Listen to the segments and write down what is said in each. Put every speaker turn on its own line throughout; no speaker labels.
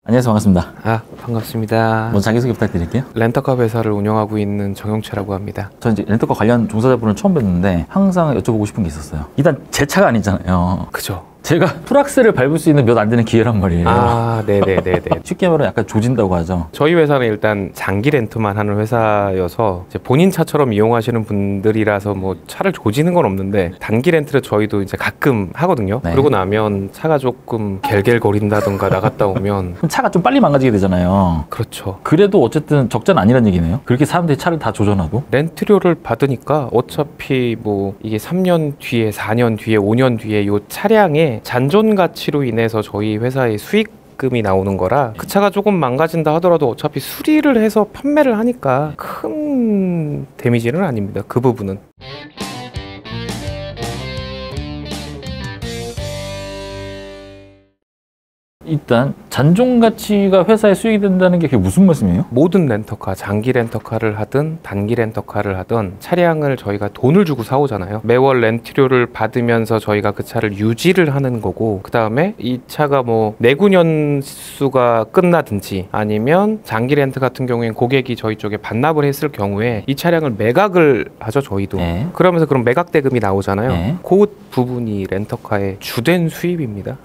안녕하세요. 반갑습니다.
반갑습니다.
먼저 자기소개 부탁드릴게요.
렌터카 회사를 운영하고 있는 정용채라고 합니다.
저 이제 렌터카 관련 종사자분을 처음 뵀는데 항상 여쭤보고 싶은 게 있었어요. 일단 제 차가 아니잖아요.
그죠?
제가 풀악셀을 밟을 수 있는 몇 안 되는 기회란 말이에요.
네네네네.
쉽게 말하면 약간 조진다고 하죠.
저희 회사는 일단 장기 렌트만 하는 회사여서 이제 본인 차처럼 이용하시는 분들이라서 뭐 차를 조지는 건 없는데 단기 렌트를 저희도 이제 가끔 하거든요.
네.
그러고 나면 차가 조금 갤갤거린다던가 나갔다 오면
그럼 차가 좀 빨리 망가지게 되잖아요.
그렇죠.
그래도 어쨌든 적자는 아니란 얘기네요. 그렇게 사람들이 차를 다 조져놔도.
렌트료를 받으니까 어차피 뭐 이게 3년 뒤에 4년 뒤에 5년 뒤에 요 차량의 잔존 가치로 인해서 저희 회사의 수익금이 나오는 거라 그 차가 조금 망가진다 하더라도 어차피 수리를 해서 판매를 하니까 큰 데미지는 아닙니다. 그 부분은.
일단 잔존 가치가 회사에 수익이 된다는 게 그게 무슨 말씀이에요?
모든 렌터카, 장기 렌터카를 하든 단기 렌터카를 하든 차량을 저희가 돈을 주고 사오잖아요. 매월 렌트료를 받으면서 저희가 그 차를 유지를 하는 거고, 그 다음에 이 차가 뭐 내구 년수가 끝나든지 아니면 장기 렌트 같은 경우에는 고객이 저희 쪽에 반납을 했을 경우에 이 차량을 매각을 하죠, 저희도.
네.
그러면서 그런 매각 대금이 나오잖아요.
네.
그 부분이 렌터카의 주된 수입입니다.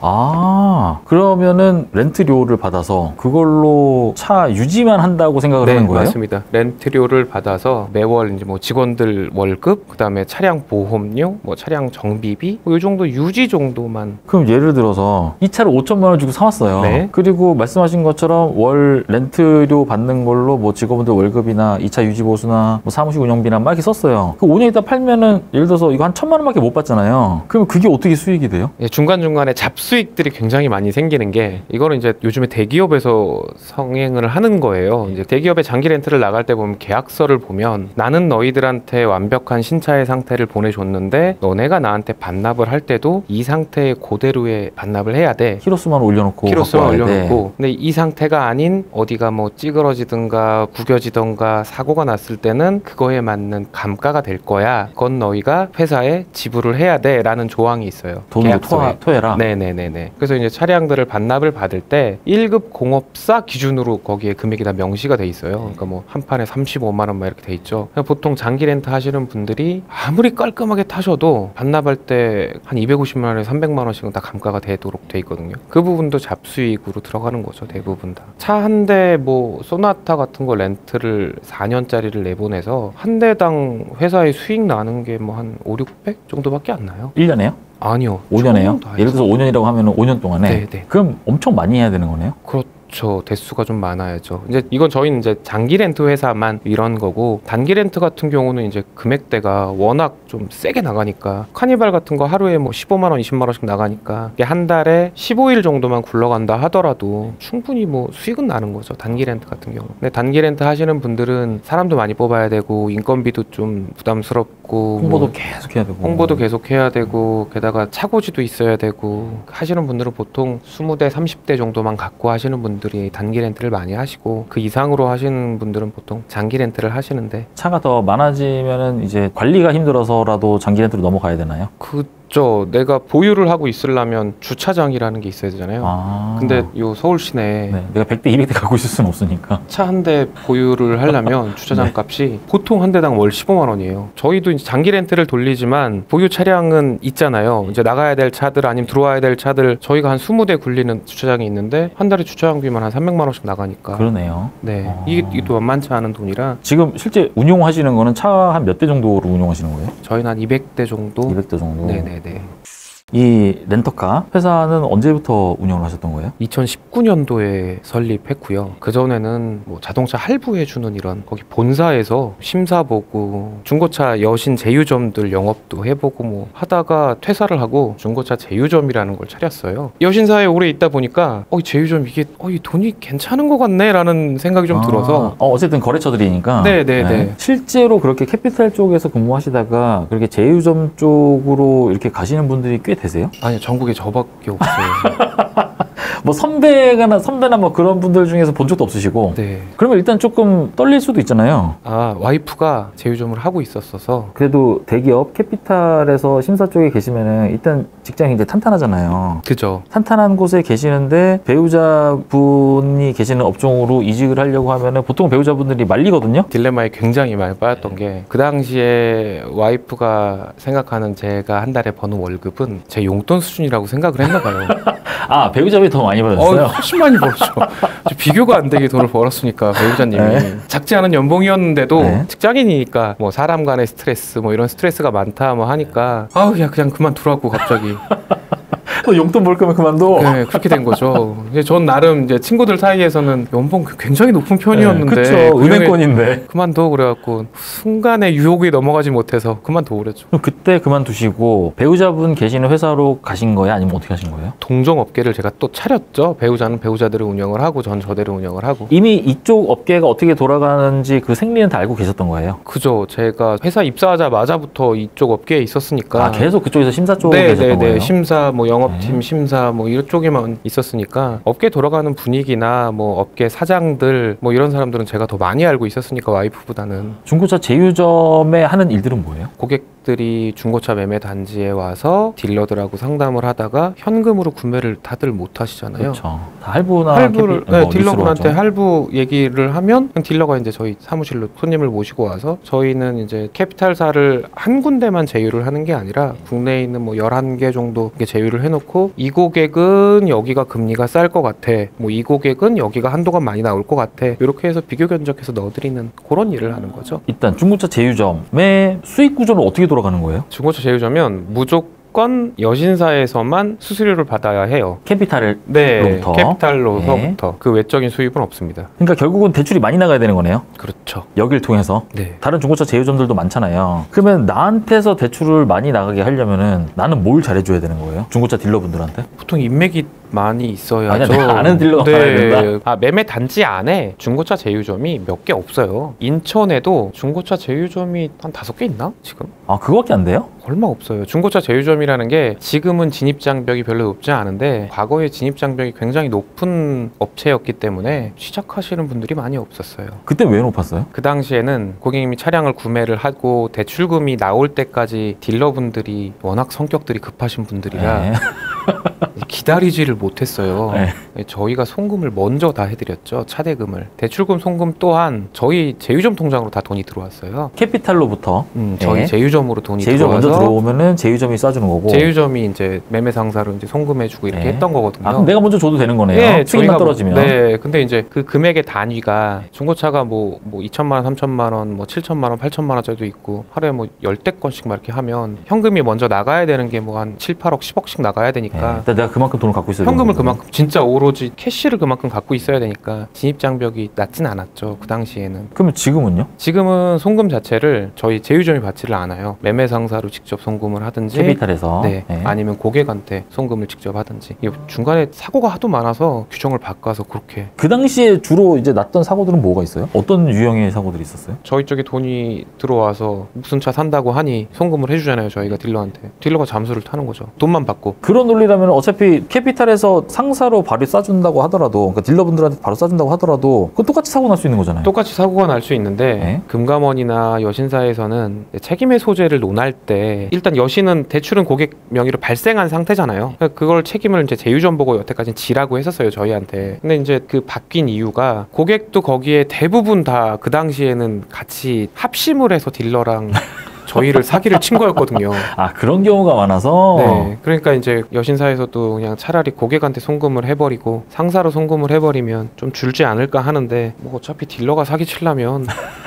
그러면은 렌트료를 받아서 그걸로 차 유지만 한다고 생각을 하는 거예요?
맞습니다. 렌트료를 받아서 매월 이제 뭐 직원들 월급, 그다음에 차량 보험료, 뭐 차량 정비비, 뭐 이 정도 유지 정도만.
그럼 예를 들어서 이 차를 5천만 원 주고 사왔어요.
네.
그리고 말씀하신 것처럼 월 렌트료 받는 걸로 뭐 직원들 월급이나 이 차 유지 보수나 뭐 사무실 운영비나 막 이렇게 썼어요. 그 5년 있다 팔면은 예를 들어서 이거 한 1,000만 원밖에 못 받잖아요. 그럼 그게 어떻게 수익이 돼요?
중간중간에 잡수익들이 굉장히 많이 생기는 게, 이거는 이제 요즘에 대기업에서 성행을 하는 거예요. 이제 대기업의 장기 렌트를 나갈 때 보면 계약서를 보면, 나는 너희들한테 완벽한 신차의 상태를 보내줬는데 너네가 나한테 반납을 할 때도 이 상태 그대로의 반납을 해야 돼.
키로수만 올려놓고
키로수만
갖고 와야 돼.
올려놓고. 근데 이 상태가 아닌 어디가 뭐 찌그러지든가 구겨지든가 사고가 났을 때는 그거에 맞는 감가가 될 거야. 그건 너희가 회사에 지불을 해야 돼 라는 조항이 있어요.
돈으로
계약서에.
토해라.
네네네네. 그래서 이제 차량들을 반납을 받을 때 1급 공업사 기준으로 거기에 금액이 다 명시가 돼 있어요. 그러니까 뭐 한 판에 35만 원 막 이렇게 돼 있죠. 보통 장기 렌트 하시는 분들이 아무리 깔끔하게 타셔도 반납할 때 한 250만 원에 300만 원씩은 다 감가가 되도록 돼 있거든요. 그 부분도 잡수익으로 들어가는 거죠. 대부분 다. 차 한 대 뭐 소나타 같은 거 렌트를 4년짜리를 내보내서 한 대당 회사에 수익 나는 게 뭐 한 5, 600 정도밖에 안 나요.
1년에요?
아니요.
5년에요? 예를 들어서 5년이라고 하면 5년 동안에?
네네.
그럼 엄청 많이 해야 되는 거네요?
그렇죠. 대수가 좀 많아야죠. 이제 이건 저희는 이제 장기 렌트 회사만 이런 거고, 단기 렌트 같은 경우는 이제 금액대가 워낙 좀 세게 나가니까, 카니발 같은 거 하루에 뭐 15만 원, 20만 원씩 나가니까 이게 한 달에 15일 정도만 굴러간다 하더라도 충분히 뭐 수익은 나는 거죠. 단기 렌트 같은 경우. 근데 단기 렌트 하시는 분들은 사람도 많이 뽑아야 되고 인건비도 좀 부담스럽고,
홍보도
뭐
계속 해야 되고.
홍보도 계속 해야 되고, 게다가 차고지도 있어야 되고 하시는 분들은 보통 20대, 30대 정도만 갖고 하시는 분들이 단기 렌트를 많이 하시고, 그 이상으로 하시는 분들은 보통 장기 렌트를 하시는데,
차가 더 많아지면은 이제 관리가 힘들어서라도 장기 렌트로 넘어가야 되나요?
내가 보유를 하고 있으려면 주차장이라는 게 있어야 되잖아요. 근데 요 서울 시내에
내가 100대 200대 갖고 있을 수는 없으니까
차 한 대 보유를 하려면 주차장 값이 보통 한 대당 월 15만 원이에요. 저희도 이제 장기 렌트를 돌리지만 보유 차량은 있잖아요. 이제 나가야 될 차들 아니면 들어와야 될 차들, 저희가 한 20대 굴리는 주차장이 있는데 한 달에 주차장비만 한 300만 원씩 나가니까.
그러네요.
네, 이게 또 만만치 않은 돈이라.
지금 실제 운용하시는 거는 차 한 몇 대 정도로 운용하시는 거예요?
저희는 한 200대 정도.
200대 정도.
네네네.
이 렌터카 회사는 언제부터 운영을 하셨던 거예요?
2019년도에 설립했고요. 그전에는 뭐 자동차 할부해주는 이런 거기 본사에서 심사 보고 중고차 여신 제휴점들 영업도 해보고 뭐 하다가 퇴사를 하고 중고차 제휴점이라는 걸 차렸어요. 여신사에 오래 있다 보니까 이 제휴점 이게 이 돈이 괜찮은 것 같네 라는 생각이 좀 들어서.
어쨌든 거래처들이니까.
네네네.
실제로 그렇게 캐피탈 쪽에서 근무하시다가 그렇게 제휴점 쪽으로 이렇게 가시는 분들이 꽤 되세요?
아니요, 전국에 저밖에 없어요.
뭐 선배나 뭐 그런 분들 중에서 본 적도 없으시고.
네.
그러면 일단 조금 떨릴 수도 있잖아요.
와이프가 제휴점을 하고 있었어서.
그래도 대기업 캐피탈에서 심사 쪽에 계시면은 일단 직장이 이제 탄탄하잖아요.
그죠.
탄탄한 곳에 계시는데 배우자분이 계시는 업종으로 이직을 하려고 하면은 보통 배우자분들이 말리거든요.
딜레마에 굉장히 많이 빠졌던 게 그 당시에 와이프가 생각하는 제가 한 달에 버는 월급은 제 용돈 수준이라고 생각을 했나 봐요.
아, 배우자분이 더 많이 받았어요?
훨씬 많이 벌었죠. 비교가 안 되게 돈을 벌었으니까 배우자님이
네.
작지 않은 연봉이었는데도
네.
직장인이니까 뭐 사람 간의 스트레스 뭐 이런 스트레스가 많다 뭐 하니까 아우 야 그냥 그만두라고 갑자기.
너 용돈 벌 거면 그만둬.
네, 그렇게 된 거죠. 이제 전 나름 이제 친구들 사이에서는 연봉 굉장히 높은 편이었는데
그렇죠.
그
은행권인데.
그만둬 그래갖고 순간에 유혹에 넘어가지 못해서 그만둬 그랬죠.
그럼 그때 그만두시고 배우자분 계시는 회사로 가신 거예요? 아니면 어떻게 하신 거예요?
동종 업계를 제가 또 차렸죠. 배우자는 배우자들을 운영을 하고 전 저대로 운영을 하고.
이미 이쪽 업계가 어떻게 돌아가는지 그 생리는 다 알고 계셨던 거예요?
그죠. 제가 회사 입사하자마자부터 이쪽 업계에 있었으니까.
아, 계속 그쪽에서 심사 쪽에 계셨던 거예요?
심사, 뭐 영업팀
네.
심사 뭐 이쪽에만 있었으니까 업계 돌아가는 분위기나 뭐 업계 사장들 뭐 이런 사람들은 제가 더 많이 알고 있었으니까 와이프보다는.
중고차 제휴점에 하는 일들은 뭐예요?
고객들이 중고차 매매 단지에 와서 딜러들하고 상담을 하다가 현금으로 구매를 다들 못 하시잖아요.
그렇죠. 다 할부나
할부를
뭐
딜러분한테
리스로 하죠.
할부 얘기를 하면 그냥 딜러가 이제 저희 사무실로 손님을 모시고 와서 저희는 이제 캐피탈사를 한 군데만 제휴를 하는 게 아니라 국내에 있는 뭐 11개 정도 이렇게 제휴를 해놓고 이 고객은 여기가 금리가 쌀 것 같아. 뭐 이 고객은 여기가 한도가 많이 나올 것 같아. 이렇게 해서 비교 견적해서 넣어드리는 그런 일을 하는 거죠.
일단 중고차 제휴점의 수익 구조는 어떻게 돌아가는 거예요?
중고차 제휴점은 무조건 여신사에서만 수수료를 받아야 해요.
캐피탈을
네,
로부터.
캐피탈로서부터 그 외적인 수입은 없습니다.
그러니까 결국은 대출이 많이 나가야 되는 거네요.
그렇죠.
여길 통해서.
네.
다른 중고차 제휴점들도 많잖아요. 그러면 나한테서 대출을 많이 나가게 하려면은 나는 뭘 잘해줘야 되는 거예요? 중고차 딜러분들한테?
보통 인맥이 많이 있어야죠.
아니야, 내가 아는 딜러가 가야 된다.
아, 매매 단지 안에 중고차 제휴점이 몇 개 없어요. 인천에도 중고차 제휴점이 한 5개 있나? 지금?
아, 그거밖에 안 돼요?
얼마 없어요. 중고차 제휴점이라는 게 지금은 진입장벽이 별로 높지 않은데 과거에 진입장벽이 굉장히 높은 업체였기 때문에 시작하시는 분들이 많이 없었어요.
그때 왜 높았어요?
그 당시에는 고객님이 차량을 구매를 하고 대출금이 나올 때까지 딜러분들이 워낙 성격들이 급하신 분들이라
네.
기다리지를 못했어요.
네.
저희가 송금을 먼저 다 해드렸죠. 차대금을. 대출금 송금 또한 저희 제휴점 통장으로 다 돈이 들어왔어요.
캐피탈로부터
저희
네.
제휴점으로 돈이
제휴점
들어와서
먼저 들어오면은 제휴점이 쏴주는 거고.
제휴점이 이제 매매 상사로 이제 송금해주고 이렇게
네.
했던 거거든요.
아, 그럼 내가 먼저 줘도 되는 거네요.
네,
수익만
저희가
떨어지면.
네, 근데 이제 그 금액의 단위가 중고차가 뭐 2천만 원, 3천만 원, 뭐 7천만 원, 8천만 원짜리도 있고 하루에 뭐 10대 건씩 막 이렇게 하면 현금이 먼저 나가야 되는 게 뭐 한 7, 8억, 10억씩 나가야
네.
되니까
일단 내가 그만큼 돈을 갖고 있어야
현금을
되는 거군요.
그만큼 진짜 오로지 캐시를 그만큼 갖고 있어야 되니까 진입장벽이 낮진 않았죠. 그 당시에는.
그러면 지금은요?
지금은 송금 자체를 저희 제휴점이 받지를 않아요. 매매 상사로 직접 송금을 하든지
캐피탈에서.
네,
네.
아니면 고객한테 송금을 직접 하든지. 이게 중간에 사고가 하도 많아서 규정을 바꿔서 그렇게.
그 당시에 주로 이제 났던 사고들은 뭐가 있어요? 어떤 유형의 사고들이 있었어요?
저희 쪽에 돈이 들어와서 무슨 차 산다고 하니 송금을 해주잖아요. 저희가 딜러한테. 딜러가 잠수를 타는 거죠. 돈만 받고.
그런 논리라면 어차피 캐피탈에서 상사로 바로 싸준다고 하더라도, 그러니까 딜러분들한테 바로 싸준다고 하더라도 그건 똑같이 사고 날 수 있는 거잖아요.
똑같이 사고가 날 수 있는데
네.
금감원이나 여신사에서는 책임의 소재를 논할 때 일단 여신은 대출은 고객 명의로 발생한 상태잖아요. 그러니까 그걸 책임을 이제 제휴점 보고 여태까지는 지라고 했었어요, 저희한테. 근데 이제 그 바뀐 이유가 고객도 거기에 대부분 다 그 당시에는 같이 합심을 해서 딜러랑 저희를 사기를 친 거였거든요.
아, 그런 경우가 많아서.
네, 그러니까 이제 여신사에서도 그냥 차라리 고객한테 송금을 해버리고 상사로 송금을 해버리면 좀 줄지 않을까 하는데 뭐 어차피 딜러가 사기 치려면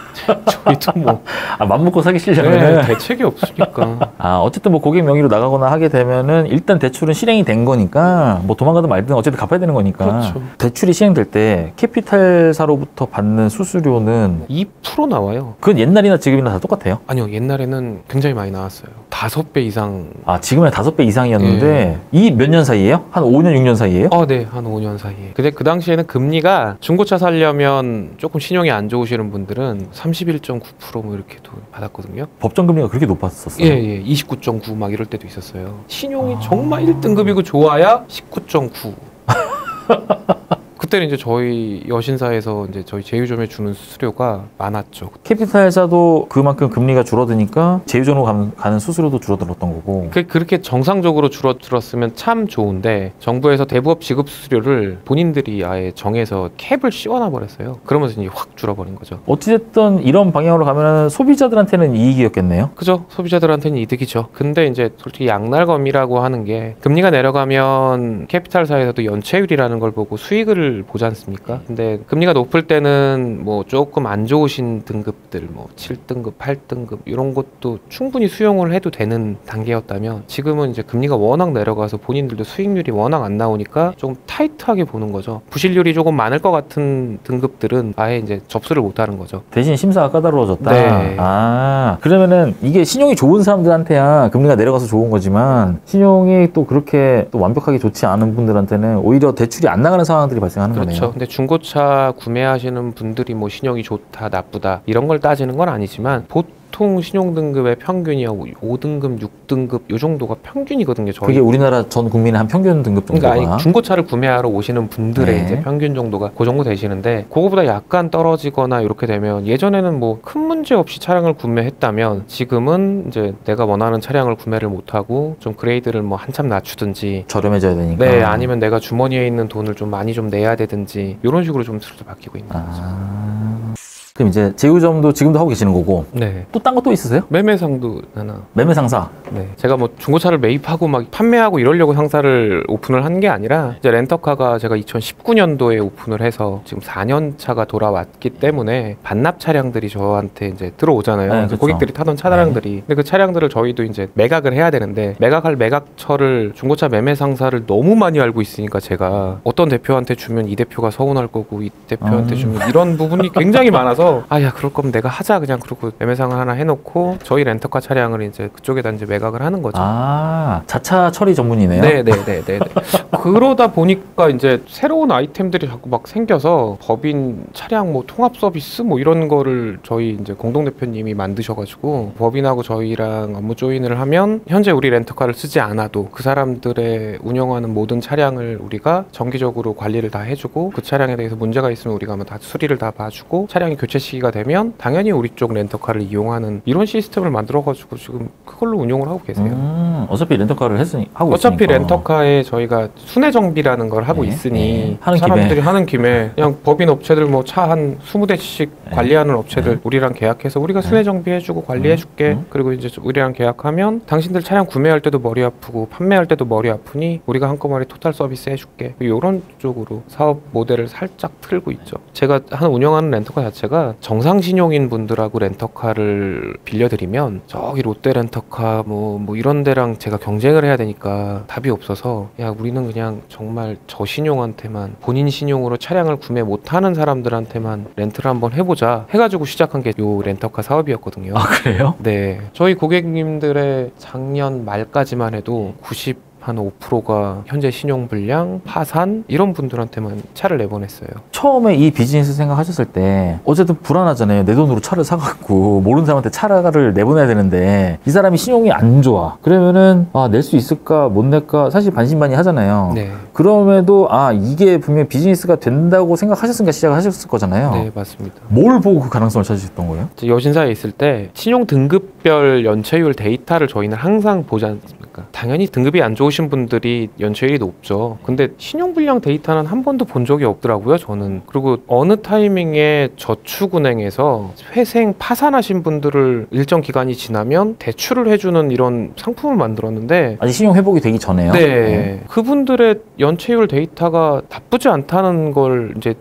저희도 뭐
아, 맘먹고 사기치려면.
네, 대책이 없으니까.
아, 어쨌든 뭐 고객 명의로 나가거나 하게 되면은 일단 대출은 실행이 된 거니까 뭐 도망가든 말든 어쨌든 갚아야 되는 거니까.
그렇죠.
대출이 시행될 때 캐피탈사로부터 받는 수수료는
2% 나와요.
그건 옛날이나 지금이나 다 똑같아요.
아니요, 옛날에는 굉장히 많이 나왔어요. 5배 이상.
아, 지금은 5배 이상이었는데 이 몇 년 사이에요? 한 5년, 6년 사이에요?
네, 한 5년 사이에. 근데 그 당시에는 금리가 중고차 살려면 조금 신용이 안 좋으시는 분들은 31.9% 뭐 이렇게 돈 받았거든요.
법정 금리가 그렇게 높았었어요.
예, 29.9 막 이럴 때도 있었어요. 신용이 정말 1등급이고 좋아야 19.9. 그때는 이제 저희 여신사에서 이제 저희 제휴점에 주는 수수료가 많았죠.
캐피탈사도 그만큼 금리가 줄어드니까 제휴점으로 가는 수수료도 줄어들었던 거고.
그렇게 정상적으로 줄어들었으면 참 좋은데 정부에서 대부업 지급 수수료를 본인들이 아예 정해서 캡을 씌워놔 버렸어요. 그러면서 이제 확 줄어버린 거죠.
어찌됐든 이런 방향으로 가면 소비자들한테는 이익이었겠네요.
그죠? 소비자들한테는 이득이죠. 근데 이제 솔직히 양날검이라고 하는 게 금리가 내려가면 캐피탈사에서도 연체율이라는 걸 보고 수익을 보지 않습니까? 근데 금리가 높을 때는 뭐 조금 안 좋으신 등급들 뭐 7등급, 8등급 이런 것도 충분히 수용을 해도 되는 단계였다면 지금은 이제 금리가 워낙 내려가서 본인들도 수익률이 워낙 안 나오니까 좀 타이트하게 보는 거죠. 부실률이 조금 많을 것 같은 등급들은 아예 이제 접수를 못 하는 거죠.
대신 심사가 까다로워졌다.
네.
아, 그러면은 이게 신용이 좋은 사람들한테야 금리가 내려가서 좋은 거지만 신용이 또 그렇게 또 완벽하게 좋지 않은 분들한테는 오히려 대출이 안 나가는 상황들이 발생하는
그렇죠.
거네요.
근데 중고차 구매하시는 분들이 뭐 신용이 좋다, 나쁘다 이런 걸 따지는 건 아니지만 보통 신용등급의 평균이 5등급, 6등급 요 정도가 평균이거든요. 저희.
그게 우리나라 전 국민의 한 평균 등급 정도가.
그러니까 아니, 중고차를 구매하러 오시는 분들의
네.
이제 평균 정도가 그 정도 되시는데 그거보다 약간 떨어지거나 이렇게 되면 예전에는 뭐 큰 문제 없이 차량을 구매했다면 지금은 이제 내가 원하는 차량을 구매를 못하고 좀 그레이드를 뭐 한참 낮추든지
저렴해져야 되니까.
네, 아니면 내가 주머니에 있는 돈을 좀 많이 좀 내야 되든지 이런 식으로 좀 슬슬 바뀌고 있는 거죠.
그럼 이제 제휴점도 지금도 하고 계시는 거고
네.
또 딴 거 또 있으세요?
매매상도 하나.
매매 상사.
네. 제가 뭐 중고차를 매입하고 막 판매하고 이러려고 상사를 오픈을 한 게 아니라 이제 렌터카가 제가 2019년도에 오픈을 해서 지금 4년 차가 돌아왔기 때문에 반납 차량들이 저한테 이제 들어오잖아요.
네, 그렇죠.
고객들이 타던 차량들이. 근데 그 차량들을 저희도 이제 매각을 해야 되는데 매각할 매각처를 중고차 매매 상사를 너무 많이 알고 있으니까 제가 어떤 대표한테 주면 이 대표가 서운할 거고 이 대표한테 주면 이런 부분이 굉장히 많아서 아야 그럴 거면 내가 하자 그냥 그러고 매매상을 하나 해놓고 저희 렌터카 차량을 이제 그쪽에다 이제 매각을 하는 거죠.
아, 자차 처리 전문이네요.
네네네네. 그러다 보니까 이제 새로운 아이템들이 자꾸 막 생겨서 법인 차량 뭐 통합 서비스 뭐 이런 거를 저희 이제 공동 대표님이 만드셔가지고 법인하고 저희랑 업무 조인을 하면 현재 우리 렌터카를 쓰지 않아도 그 사람들의 운영하는 모든 차량을 우리가 정기적으로 관리를 다 해주고 그 차량에 대해서 문제가 있으면 우리가 다 수리를 다 봐주고 차량이 교체 시기가 되면 당연히 우리 쪽 렌터카를 이용하는 이런 시스템을 만들어가지고 지금 그걸로 운용을 하고 계세요.
어차피 렌터카를 하고
어차피
있으니까.
렌터카에 저희가 순회 정비라는 걸 하고
네,
있으니
네. 하는
사람들이
김에.
하는 김에 그냥 법인 업체들 뭐 차 한 20대씩 관리하는 업체들 우리랑 계약해서 우리가 순회 정비해주고 관리해줄게. 그리고 이제 우리랑 계약하면 당신들 차량 구매할 때도 머리 아프고 판매할 때도 머리 아프니 우리가 한꺼번에 토탈 서비스 해줄게. 이런 쪽으로 사업 모델을 살짝 틀고 있죠. 제가 운영하는 렌터카 자체가 정상신용인 분들하고 렌터카를 빌려드리면 저기 롯데 렌터카 뭐 이런 데랑 제가 경쟁을 해야 되니까 답이 없어서 야 우리는 그냥 정말 저신용한테만 본인 신용으로 차량을 구매 못하는 사람들한테만 렌트를 한번 해보자 해가지고 시작한 게 요 렌터카 사업이었거든요.
아, 그래요?
네, 저희 고객님들의 작년 말까지만 해도 한 5%가 현재 신용불량, 파산 이런 분들한테만 차를 내보냈어요.
처음에 이 비즈니스 생각하셨을 때 어쨌든 불안하잖아요. 내 돈으로 차를 사갖고 모르는 사람한테 차를 내보내야 되는데 이 사람이 신용이 안 좋아. 그러면은 낼 수 있을까 못 낼까 사실 반신반의하잖아요.
네.
그럼에도 이게 분명히 비즈니스가 된다고 생각하셨으니까 시작을 하셨을 거잖아요.
네, 맞습니다.
뭘 보고 그 가능성을 찾으셨던 거예요?
여신사에 있을 때 신용 등급별 연체율 데이터를 저희는 항상 보지 않습니까? 당연히 등급이 안 좋으신 분들이 연체율이 높죠. 근데 신용불량 데이터는 한 번도 본 적이 없더라고요, 저는. 그리고 어느 타이밍에 저축은행에서 회생 파산하신 분들을 일정 기간이 지나면 대출을 해주는 이런 상품을 만들었는데
아직 신용 회복이 되기 전에요?
네. 그분들의 연체율 데이터가 나쁘지 않다는 걸 이제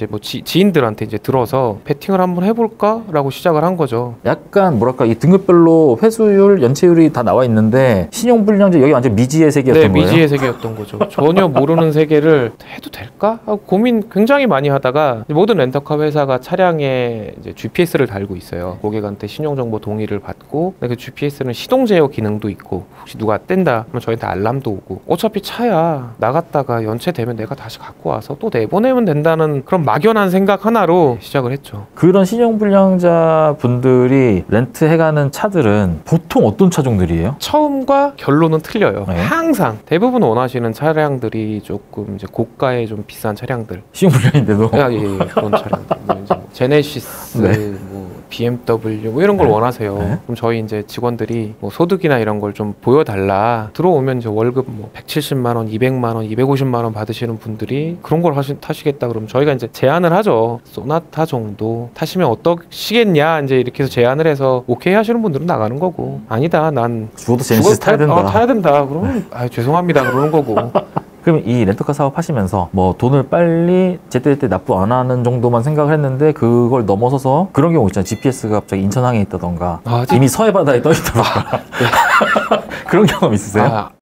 지인들한테 이제 들어서 베팅을 한번 해볼까라고 시작을 한 거죠.
약간 뭐랄까 이 등급별로 회수율, 연체율이 다 나와 있는데 신용불량자 여기 완전 미지의 세계였던 거예요?
네, 미지의 세계였던 거죠. 전혀 모르는 세계를 해도 될까? 하고 고민 굉장히 많이 하다가 모든 렌터카 회사가 차량에 이제 GPS를 달고 있어요. 고객한테 신용정보 동의를 받고 그 GPS는 시동 제어 기능도 있고 혹시 누가 뗀다 하면 저희한테 알람도 오고 어차피 차야 나갔다가 연체되면 내가 다시 갖고 와서 또 내보내면 된다는 그런 막연한 생각 하나로 시작을 했죠.
그런 신용불량자 분들이 렌트해가는 차들은 보통 어떤 차종들이에요?
처음과 결론은 틀려요.
네.
항상 대부분 원하시는 차량들이 조금 이제 고가의 좀 비싼 차량들.
시흥불량인데도.
예, 그런 차량들. 뭐 이제 뭐 제네시스,
네.
뭐 BMW 뭐 이런 걸
네.
원하세요.
네.
그럼 저희 이제 직원들이 뭐 소득이나 이런 걸 좀 보여달라. 들어오면 이제 월급 뭐 170만 원, 200만 원, 250만 원 받으시는 분들이 그런 걸 타시겠다 그러면 저희가 이제 제안을 하죠. 소나타 정도 타시면 어떠시겠냐 이제 이렇게 해서 제안을 해서 오케이 하시는 분들은 나가는 거고, 아니다 난
죽어도 제네시스 타야 된다.
타야 된다. 그러면 아 죄송합니다 그러는 거고.
그럼 이 렌터카 사업 하시면서 뭐 돈을 빨리 제때제때 납부 안 하는 정도만 생각을 했는데 그걸 넘어서서 그런 경우 있잖아요. GPS가 갑자기 인천항에 있다던가
아,
이미 서해 바다에 떠 있다던가 그런 경험 있으세요?